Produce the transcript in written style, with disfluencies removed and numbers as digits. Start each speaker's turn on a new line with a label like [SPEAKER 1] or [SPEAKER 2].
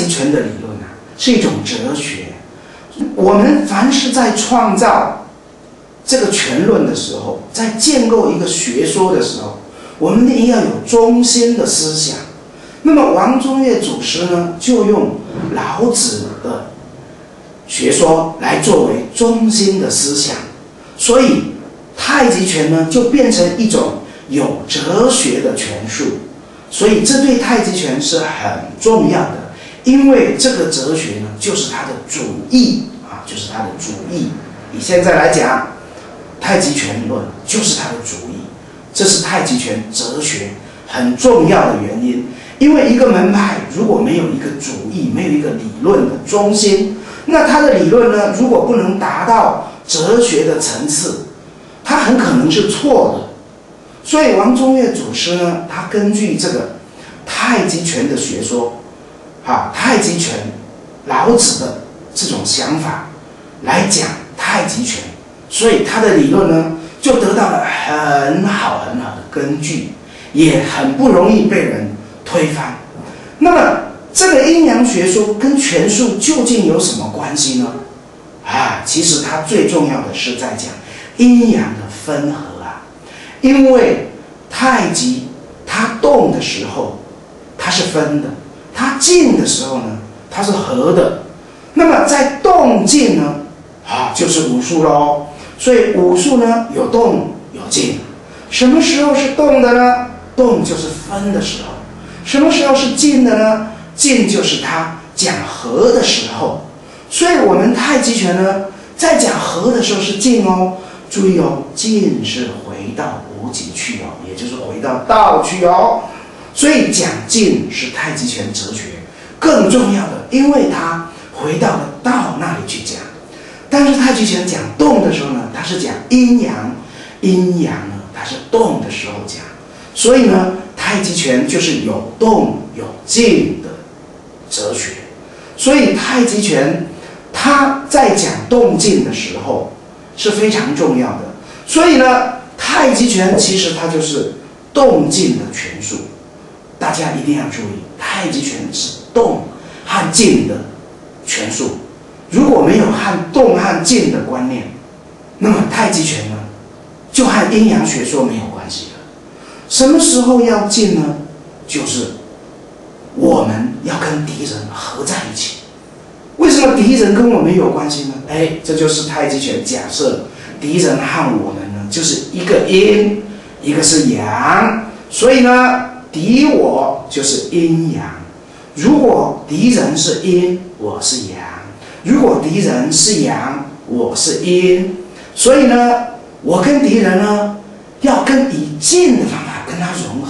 [SPEAKER 1] 极拳的理论啊，是一种哲学。我们凡是在创造这个拳论的时候，在建构一个学说的时候，我们一定要有中心的思想。那么王宗岳祖师呢，就用老子的学说来作为中心的思想，所以太极拳呢就变成一种有哲学的拳术。所以这对太极拳是很重要的，因为这个哲学呢就是它的主义啊，就是它的主义。以现在来讲，太极拳论就是它的主义，这是太极拳哲学很重要的原因。因为一个门派如果没有一个主义，没有一个理论的中心，那它的理论呢，如果不能达到哲学的层次，它很可能是错的。所以王宗岳祖师呢，他根据这个太极拳的学说，太极拳老子的这种想法来讲太极拳，所以他的理论呢就得到了很好的根据，也很不容易被人推翻。那么这个阴阳学说跟拳术究竟有什么关系呢？其实它最重要的是在讲阴阳的分合。因为太极它动的时候它是分的，它静的时候呢它是合的。那么在动静呢就是武术咯。所以武术呢有动有静。什么时候是动的呢？动就是分的时候。什么时候是静的呢？静就是它讲和的时候。所以我们太极拳呢在讲和的时候是静哦。注意哦，静是回到无极去哦，也就是回到道去哦。所以讲静是太极拳哲学更重要的，因为它回到了道那里去讲。但是太极拳讲动的时候呢，它是讲阴阳，阴阳呢它是动的时候讲。所以呢，太极拳就是有动有静的哲学。所以太极拳它在讲动静的时候是非常重要的。所以呢，太极拳其实它就是动静的拳术。大家一定要注意，太极拳是动和静的拳术。如果没有和动和静的观念，那么太极拳呢就和阴阳学说没有关系了。什么时候要静呢？就是我们要跟敌人合在一起。为什么敌人跟我们有关系呢？这就是太极拳假设敌人和我们呢就是一个阴一个是阳，所以呢敌我就是阴阳。如果敌人是阴，我是阳；如果敌人是阳，我是阴。所以呢我跟敌人呢要以静的方法跟他融